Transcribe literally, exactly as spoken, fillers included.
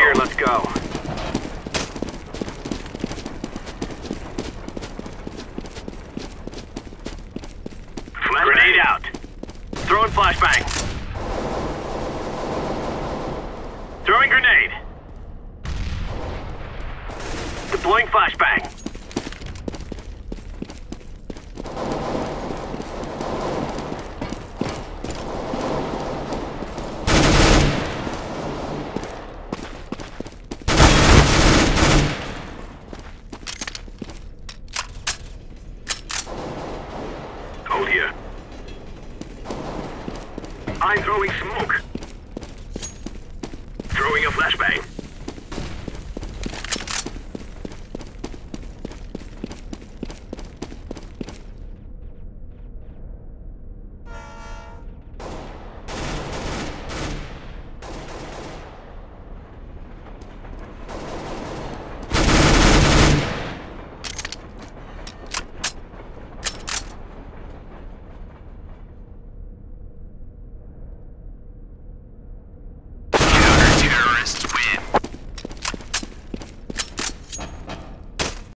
gear, let's go. Grenade out. Throwing flashbang. Throwing grenade. Deploying flashbang. Hold here. I'm throwing smoke. Throwing a flashbang.